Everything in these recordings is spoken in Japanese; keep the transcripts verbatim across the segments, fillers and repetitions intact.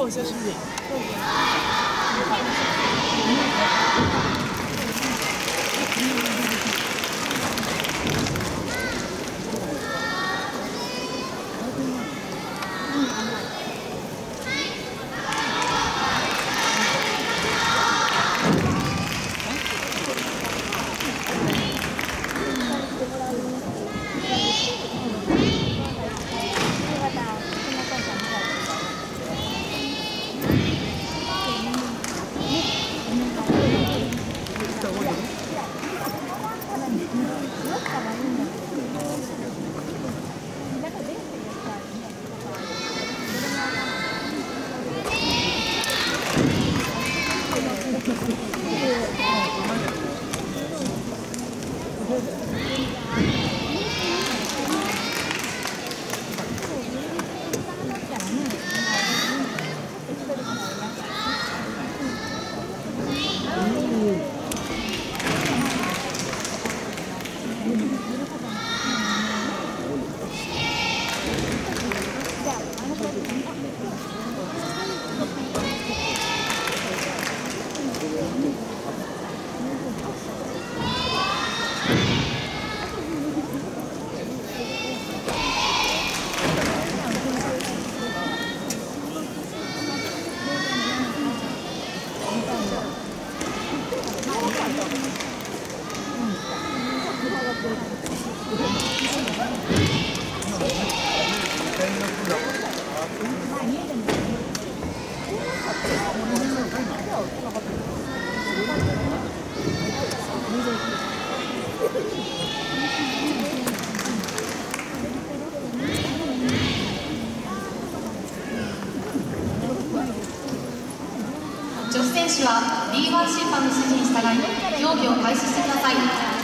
お久しぶり。 女子選手は ディーワン 審判の指示に従い競技を開始してください。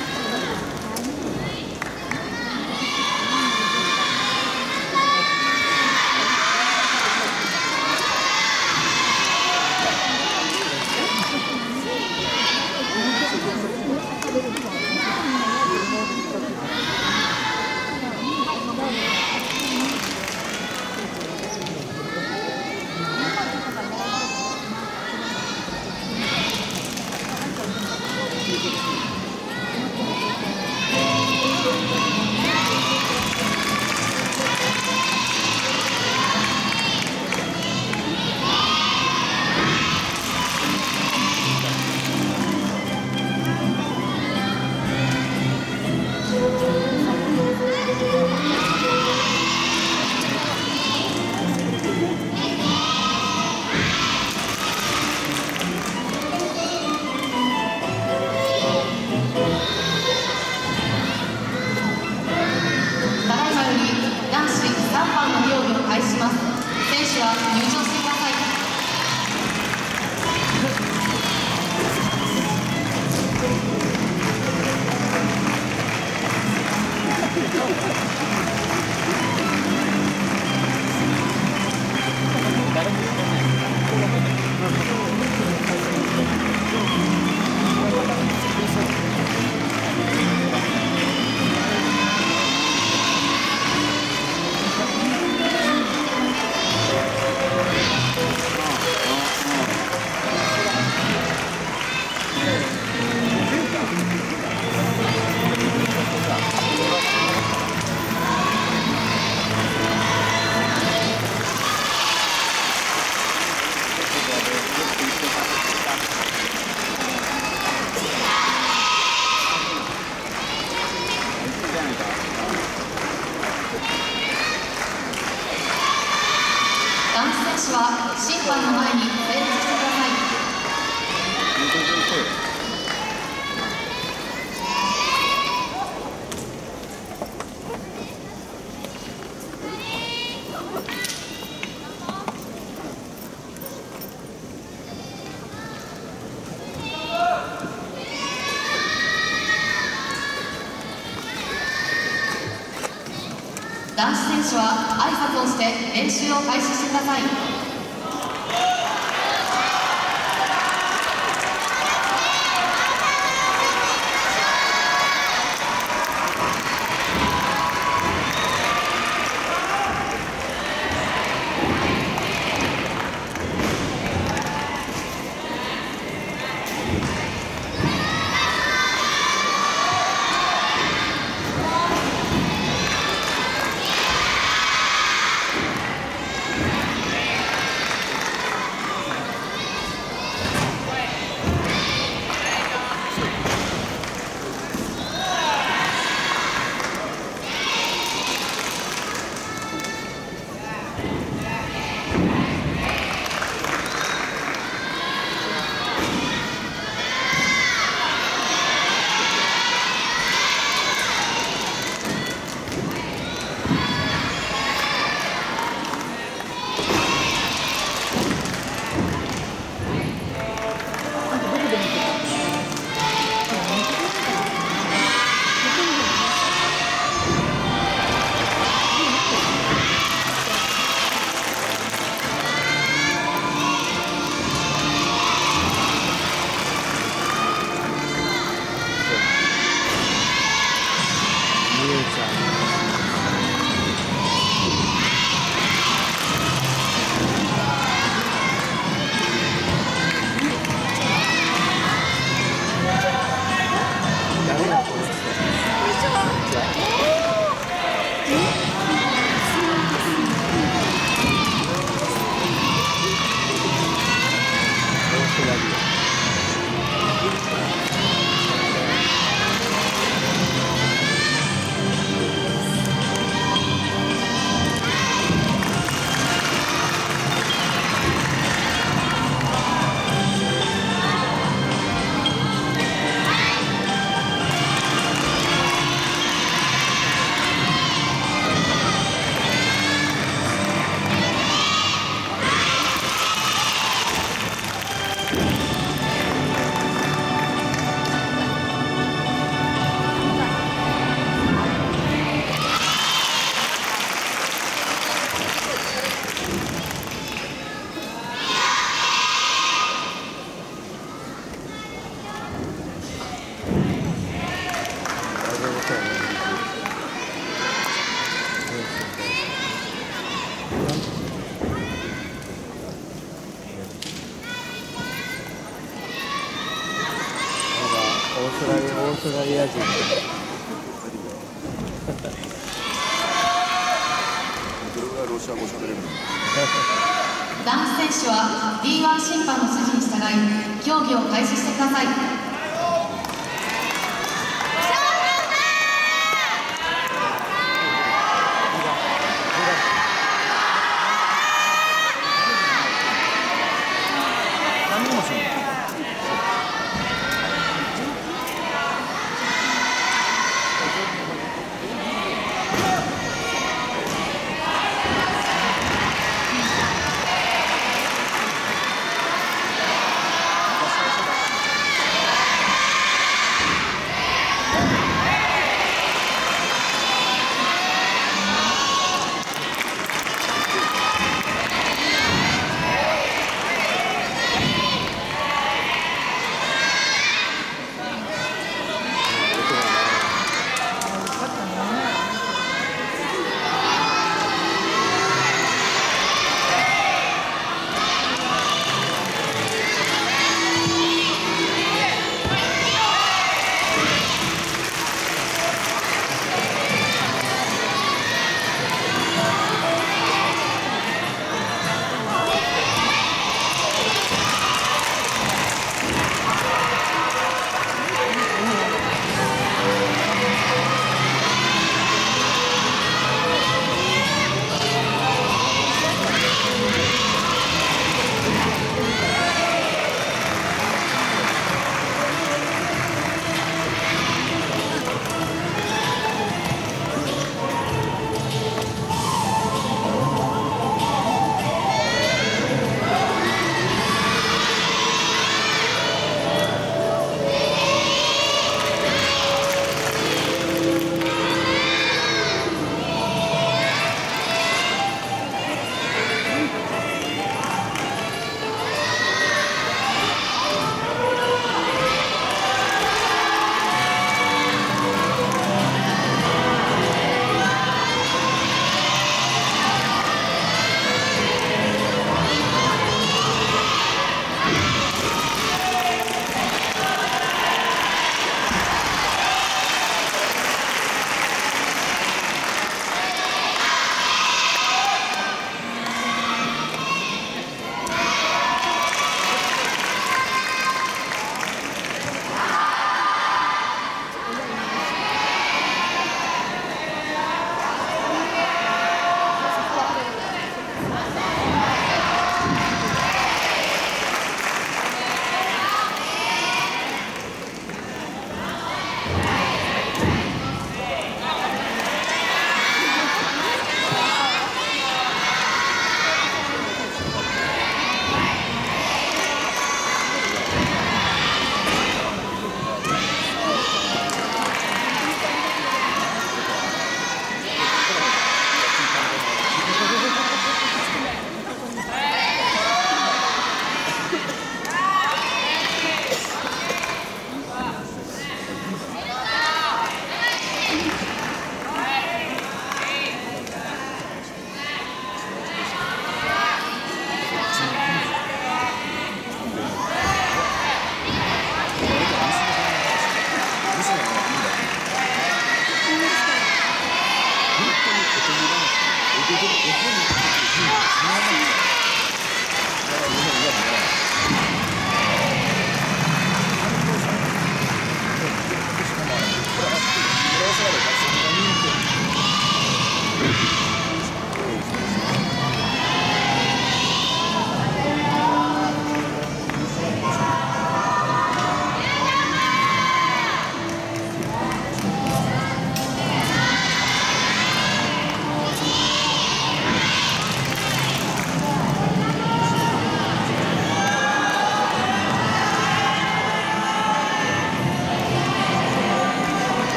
選手は入場してください。男子選手は審判の前に整列してください。男子選手は挨拶をして練習を開始してください。 エア人。 ロシア語喋れるの。 男子選手は ディーワン 審判の指示に従い競技を開始してください。 何もしない。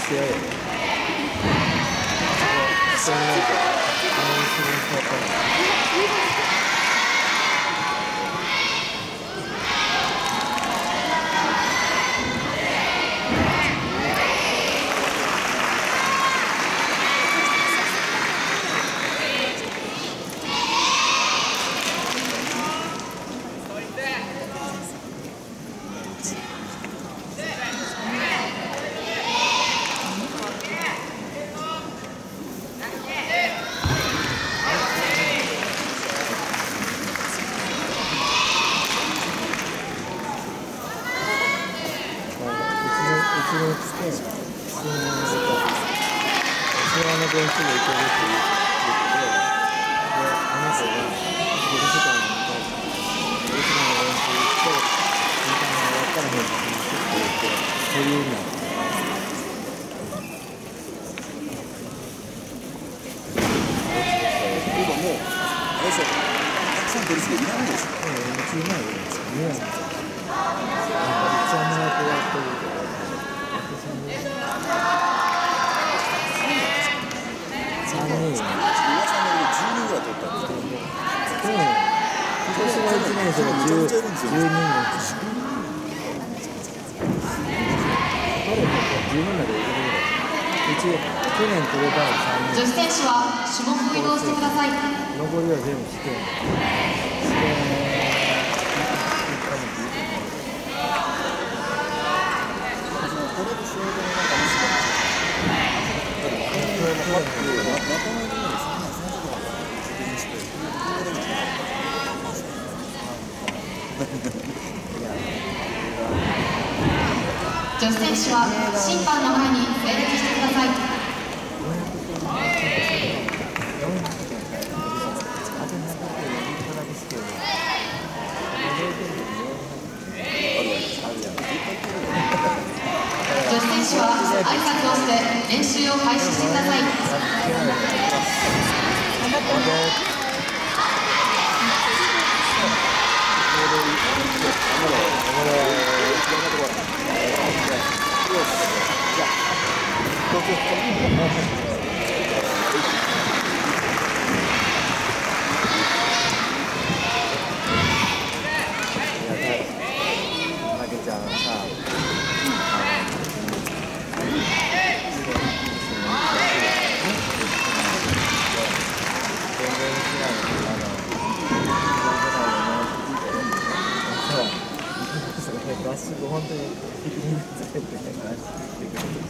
試合や。そうなんか、あの一番変わったの。うちのつけ、普通のなんか、後ろのベンチで行けるって言って、で、あの子がごじかんに対して、後ろのベンチ行って、時間が終わったら返事しますって言って、そういう意味なんですよ。 例えばもう、あれでしょ、たくさん取り付けいらないでしょ。 うん、うちうまいよね。見えないんですよ。一番の役割というか、さんにん。 噂のじゅうにんぐらい取ったんですけど、 去年、今年のいちねん生がじゅうにんなんですよ。彼もじゅうにんまでいけるぐらい。うち、去年取れたらさんにん。 女子選手は種目を移動してください。 残りは全部試験。試験。 これで仕事のなんか話がだって若者のパック若者のそんな選手とか確認してこれでも女子選手は審判の前に整列してください。女子選手は挨拶をして練習を開始してください。 合宿本当に責任をつけて合宿してくれる。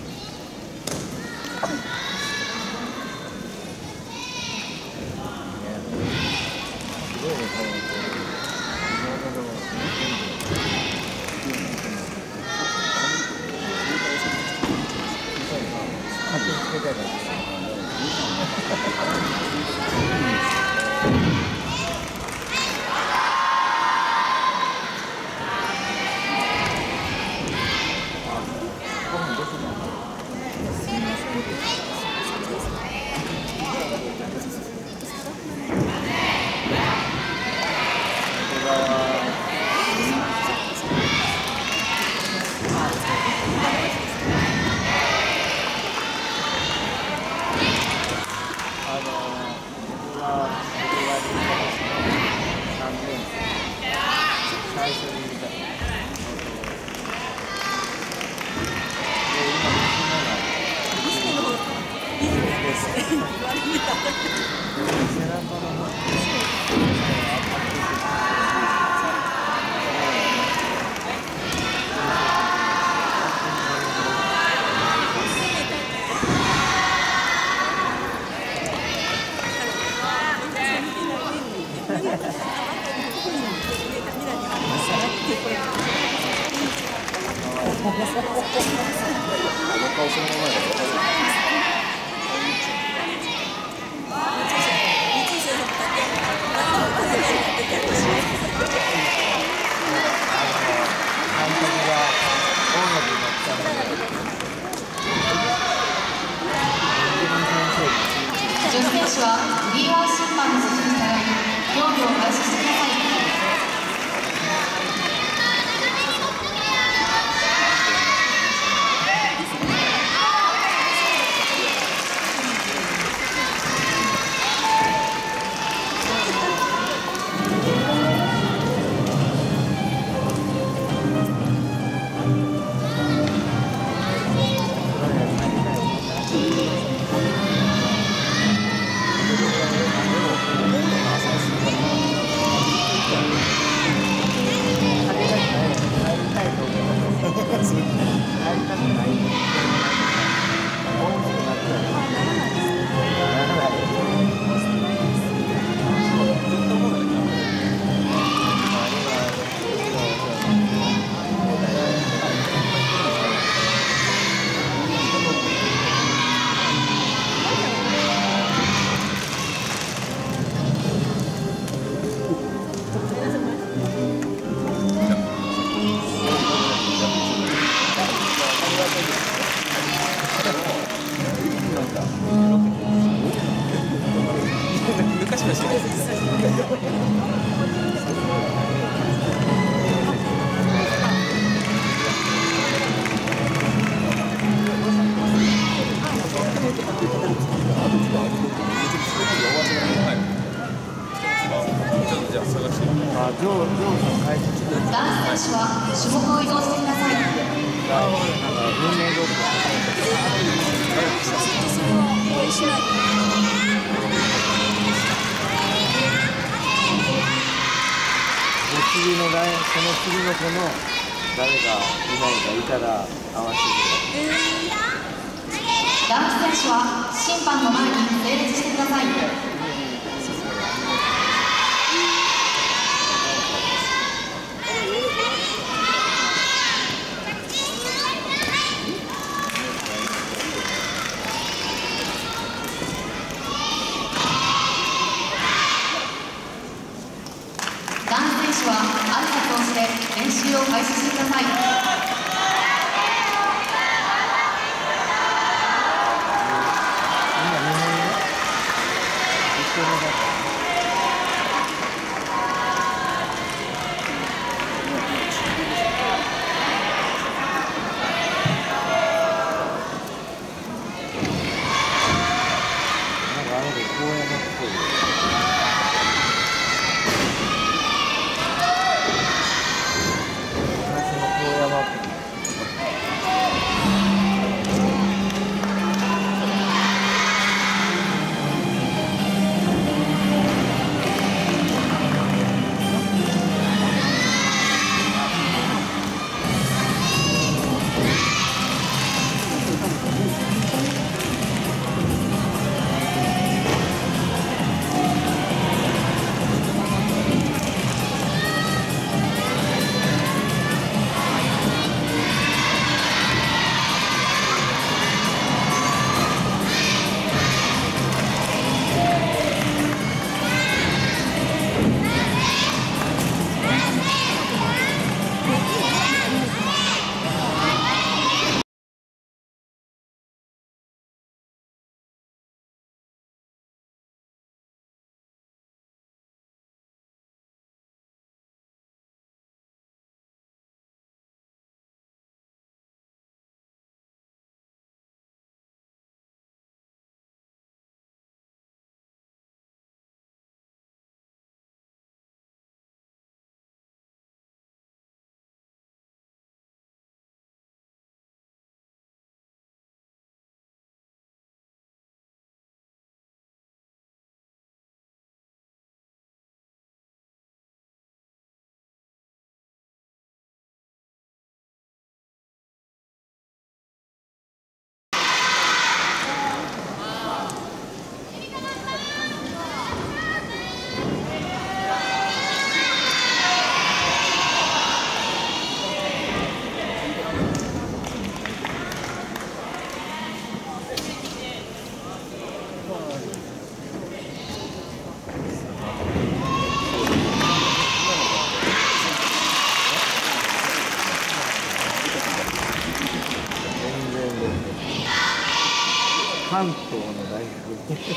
すごいね、多分これ。今までも勝手につけたいから。女子選手はビーワン審判の指示に従い競技を開始してください。女ゃあ探してみて。 あ、ジョー、ジョーさん解説してる。 男子選手は種目を移動してください。 なんか文明動作応援しないと。 次のライン、その次の子の誰がいないかいたら合わせてください。 男子選手は審判の前に整列してください。男子選手は挨拶をして練習を開始してください。 関東の大学関東の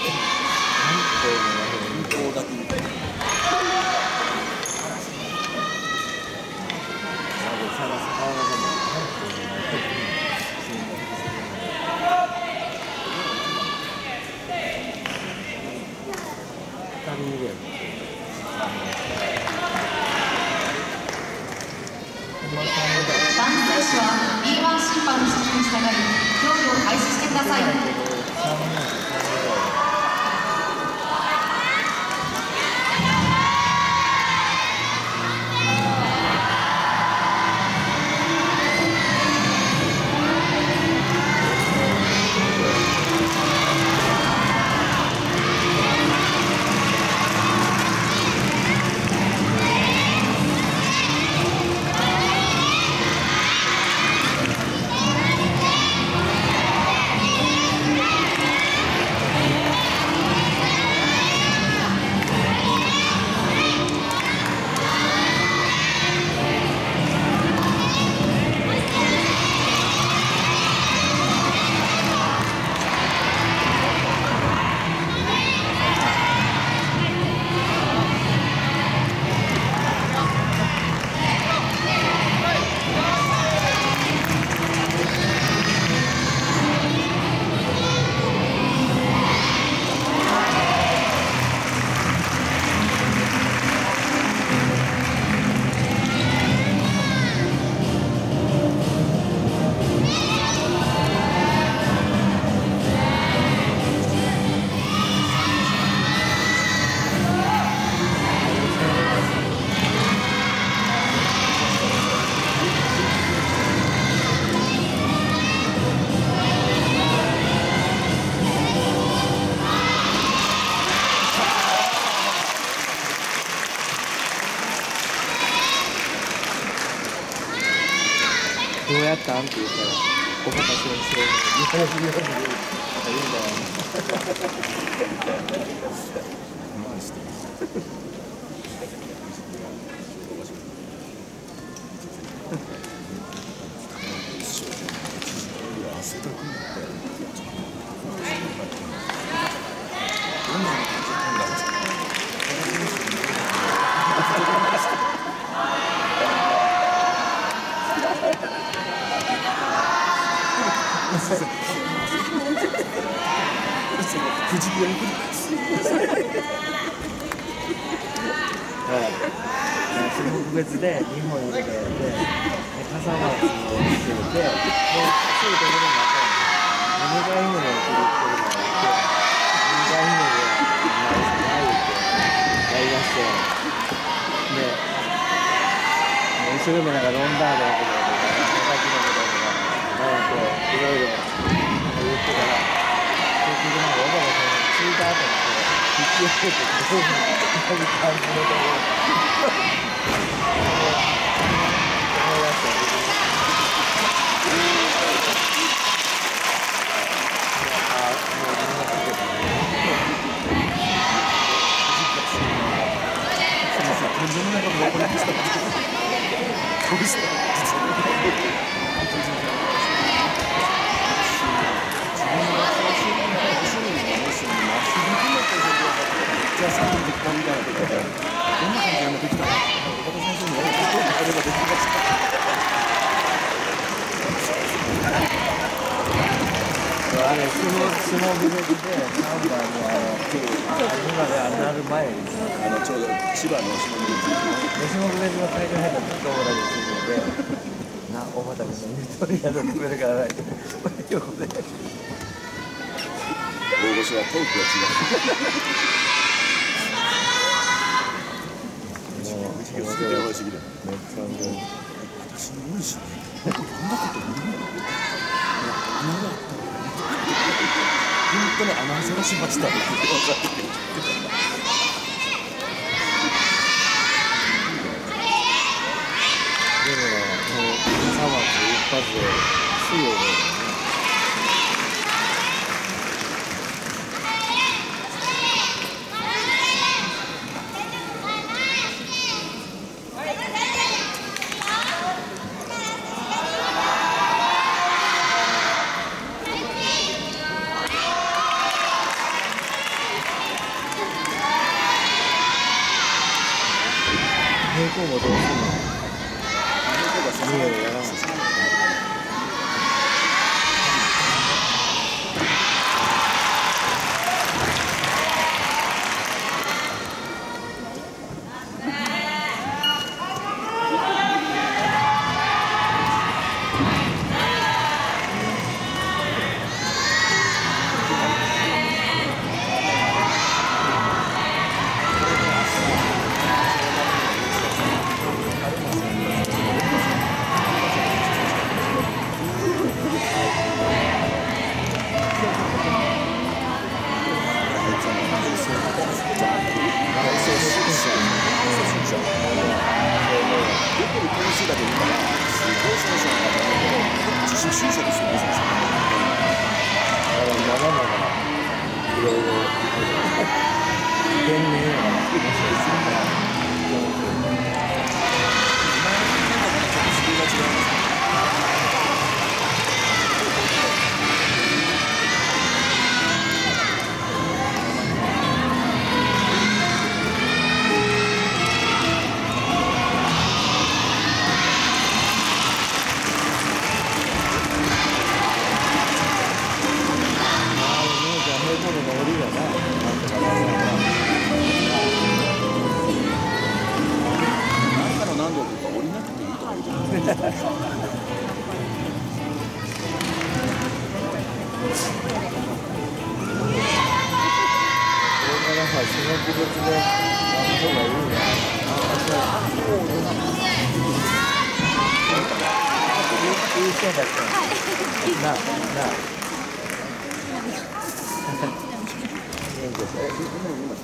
大学だけ見て。 男子選手は ビーワン 審判の指示に従い競技を開始してください。 どうやったんって言ったら小畑先生に言われるように言うんだよね。 マジで汗だくになってどんなの感じたんだろう。くじける種目別で日本入れ替えて、傘回しをしていて、で、すぐところになったんで、にかいめのクリップルがあって、にかいめで、ないってやりだして、で、一生懸命なんかロンダードのこととか、高木のこととか、なんかこう、いろいろ言ってたら、結局なんか小原さんにツイッターとかで、引き寄せて、どういう感じのところ。 じゃあさんじできたみたいなことで、どんな感じでできたのか、岡田先生にやることがあればできました。 あれ、相撲部で、サンバのあの、今であれなる前に、 あのちょうど千葉の下の下部別の会場入ったところにするので、な、大畑さんに一人宿ってくれるからないと、横で。 大御所はトークが違う。 もう、 口がすげえやばいすぎる。 めっちゃ面白い。 私の多いしね。こんなこと言うの？穴があったら本当に穴探しましたって言ってください。 でもね、もう、さんがつ一発で、水曜日だよね。平行もどうするの？見えるやらない。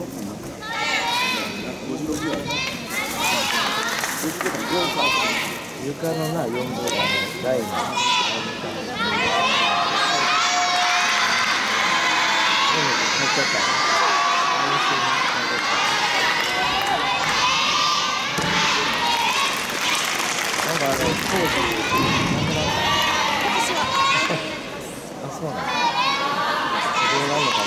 ごじろくぐらい。ごじろくぐらい。 床のなよん号のラインがあるから。入っちゃった。なんかあの当時なくなった。あ、そうなんだ。それがあるのかな。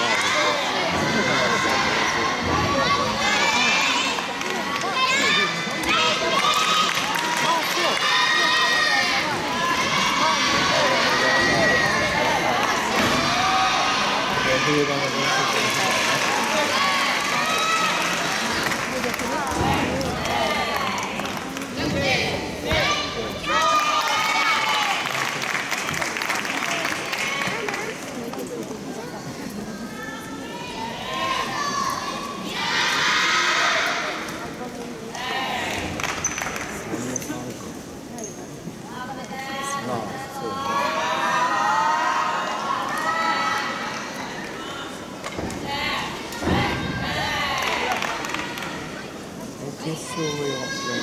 冬場の練習してる決勝をやるんですね。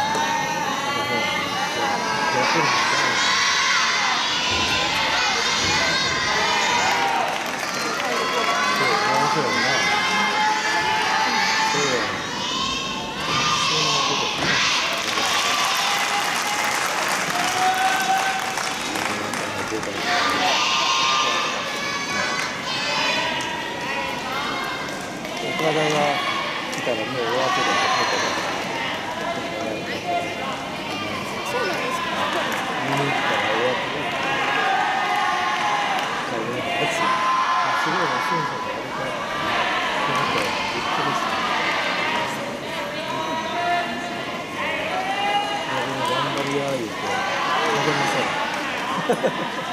岡田が来たらもう終わってたんで。 そうなんですか。 見に行ったら終わってる。すごいな、選手がやるから、なんかびっくりした。いや、でも頑張りや言うて、励まされ。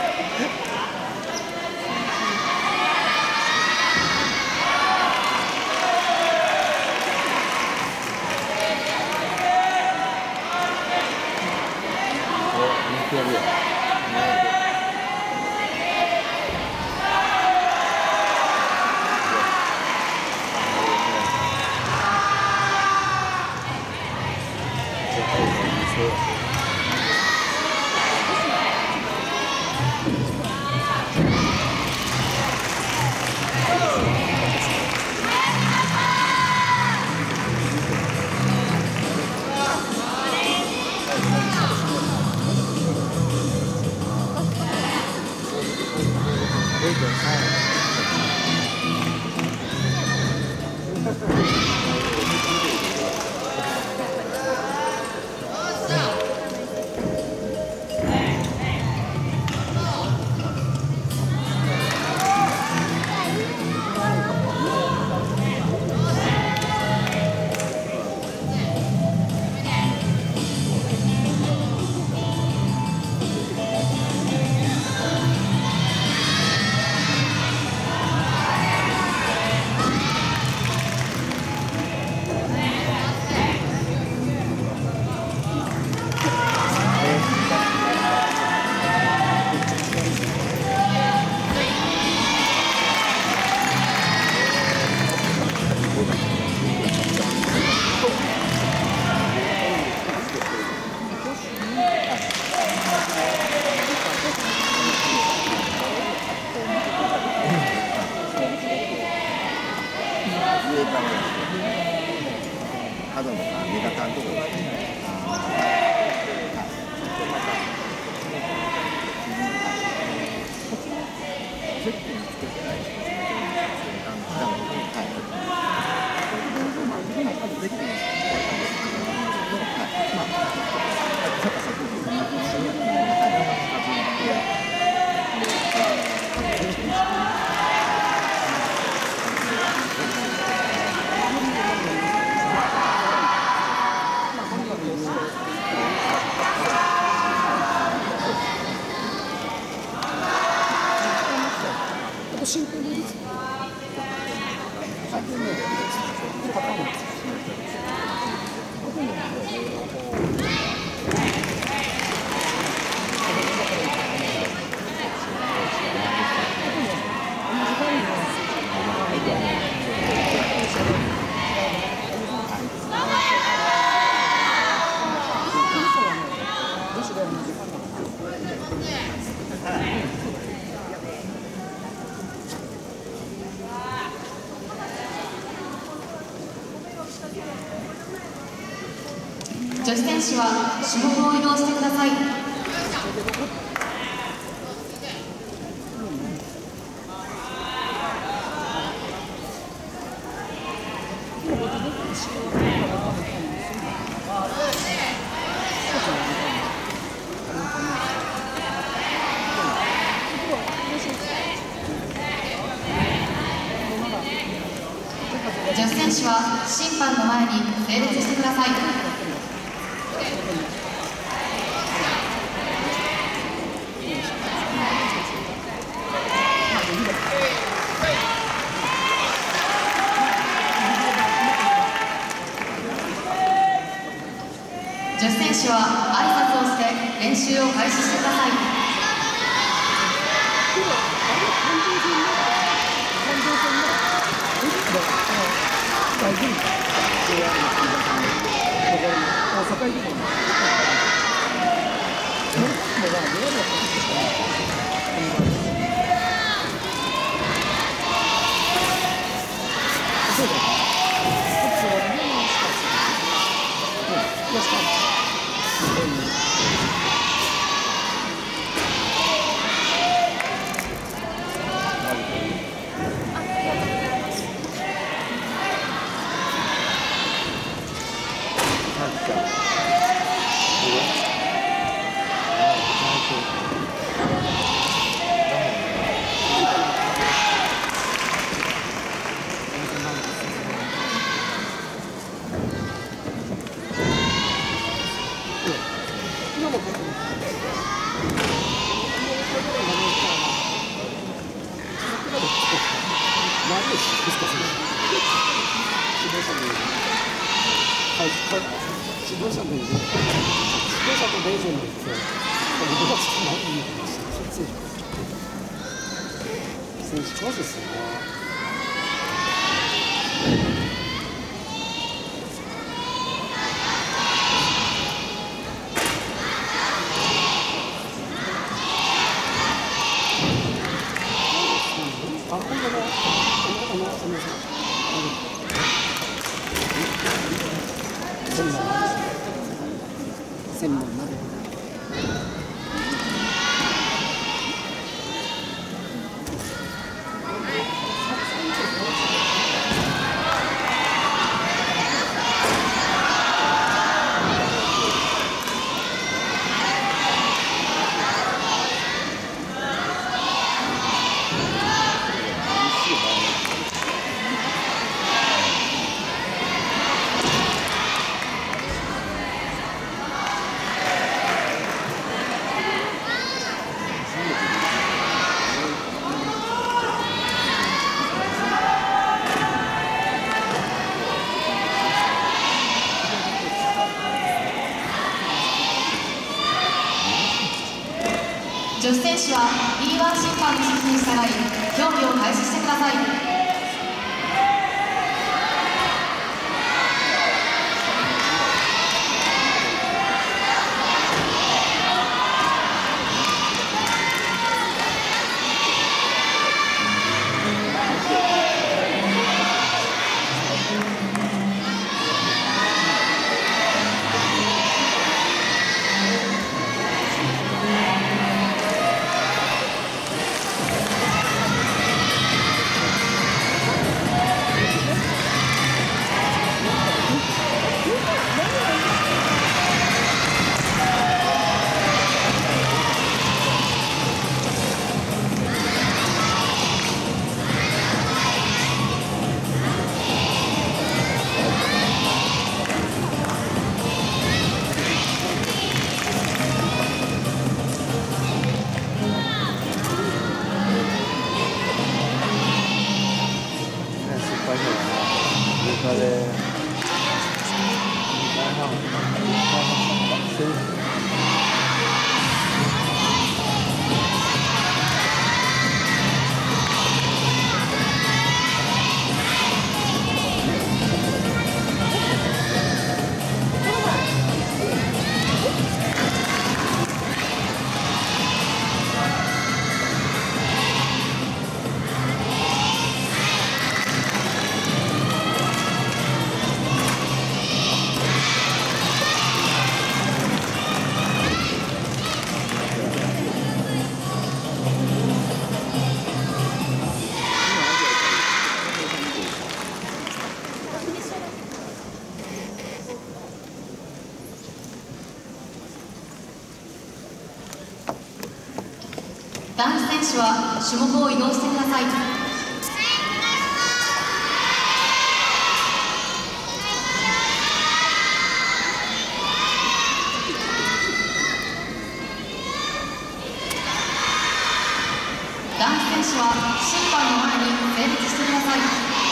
やるよ。 角とかメガタンとかですね。ゼッケンつけてないですね。あの、はい。ゼッケンまあ、高さというか、 シンプルです。 女子選手は種目を移動してください。女子選手は審判の前に整列してください。女子選手は挨拶をして練習を開始してください。 指導者もいる。指導者とレジェンドですよ。僕はちょっと何言うかもしれない。選手怖いですよね。あ、本当だ。あの、あの、あの、専門専門まで。 女子選手は ビーワン 審判の指示に従い競技を開始してください。 男子選手は種目を移動してください。男子選手は審判の前に整列してください。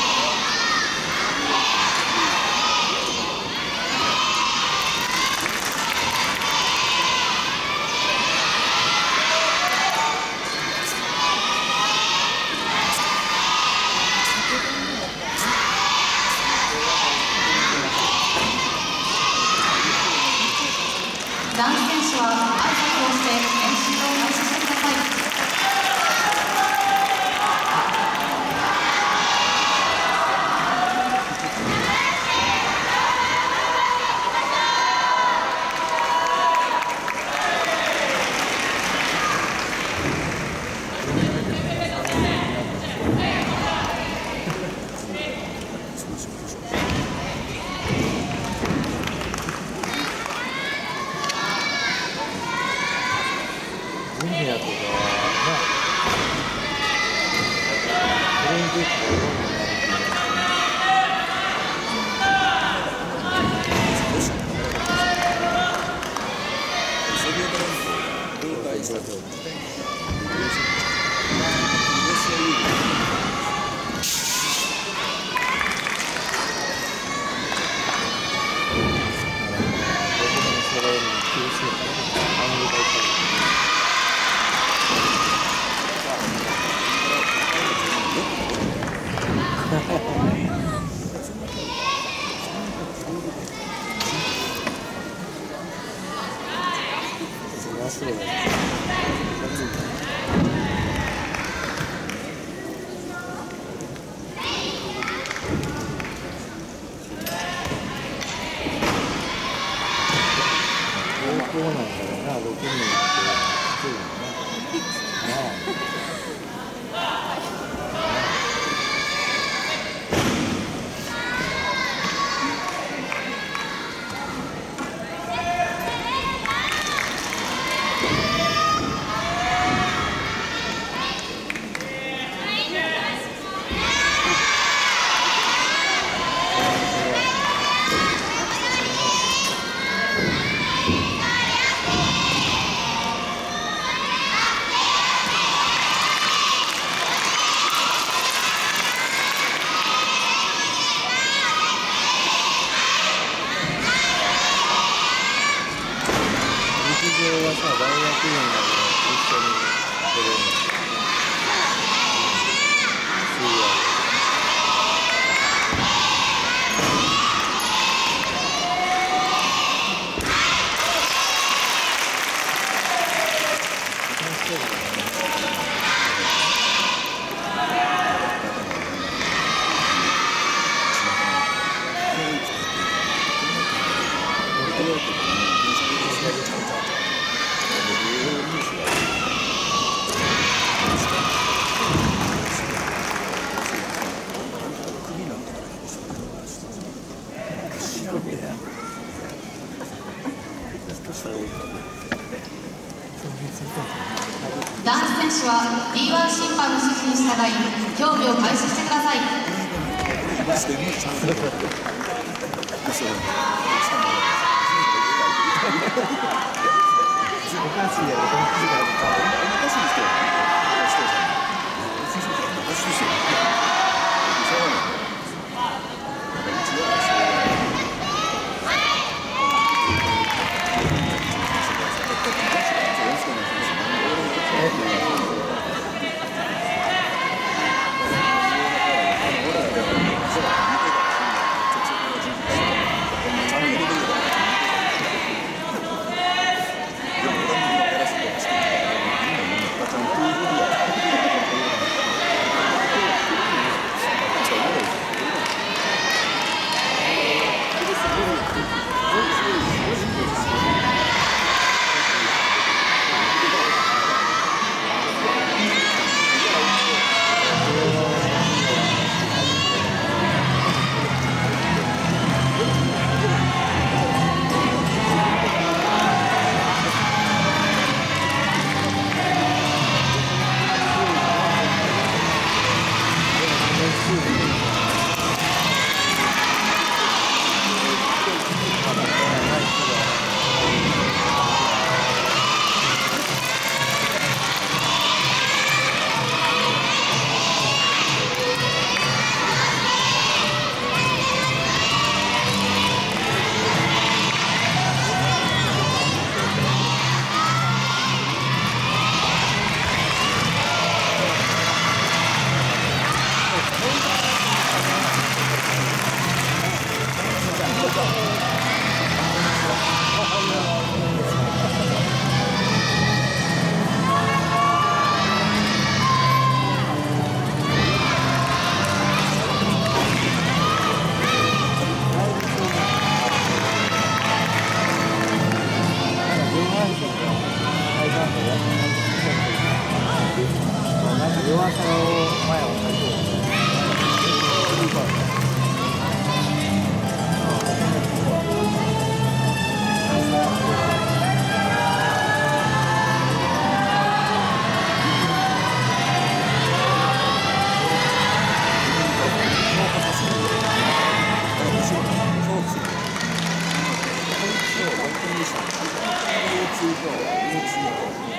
男子選手は挨拶をして練習を開始してください。 ジュニアとか、まあ、オレンジとかいろんなのがソビエト連邦崩壊したとそうだね。高校なんだろうな、ろくねんってきついよな。陸上はさ、大学院まで一緒に出れるの。水泳。 男子選手は ディーワン 審判の指示に従い競技を開始してください。 段差を前を最初中と エヌエイチシー